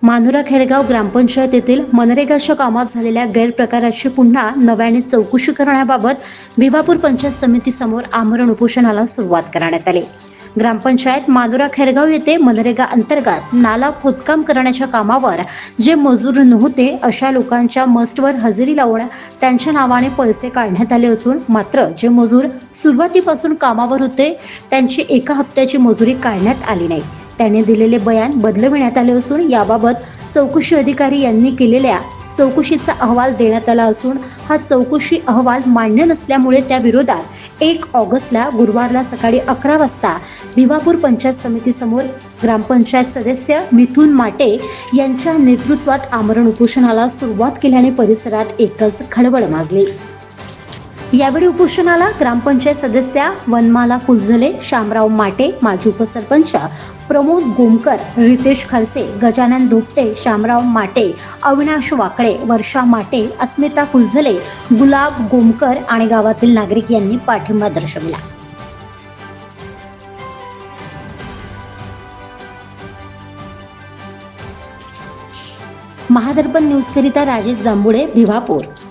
मानुरा खेरगाव ग्रामपंचायतीतील मनरेगाच्या कामात झालेल्या गैरप्रकाराची पुन्हा नव्याने चौकशी करण्याबाबत भिवापूर पंचायत समितीसमोर आमरण उपोषणाला सुरुवात करण्यात आली। ग्रामपंचायत मानुरा खेरगाव येथे मनरेगा अंतर्गत नाला खोदकाम करण्याच्या कामावर जे मजूर नव्हते अशा लोकांच्या मस्टवर हजेरी लावून त्यांच्या नावाने पैसे काढण्यात आले असून मात्र जे मजूर सुरुवातीपासून कामावर होते त्यांची एका हप्त्याची मजुरी काढण्यात आली नाही। त्याने दिलेले बयान बदलविण्यात आले असून याबाबत चौकशी अधिकारी यांनी केलेल्या चौकशीचा अहवाल देण्यात आला असून हा चौकशी अहवाल मान्य नसल्यामुळे त्या विरोधात 1 ऑगस्टला गुरुवारला सकाळी 11 वाजता भिवापूर पंचायत समितीसमोर ग्रामपंचायत सदस्य मिथुन माटे यांच्या नेतृत्वात आमरण उपोषणाला सुरुवात केल्याने परिसरात एकच खळबळ माजली। यावेळी उपोषणाला ग्रामपंचायत सदस्या वनमाला फुलझले, शामराव माटे, माजी उपसरपंच प्रमोद गोमकर, रितेश खरसे, गजानन धोपटे, शामराव माटे, अविनाश वाकळे, वर्षा माटे, अस्मिता फुलझले, गुलाब गोमकर आणि गावातील नागरिक यांनी पाठिंबा दर्शवला। महादर्पण न्यूज करिता राजेश जांभुडे, भिवापूर।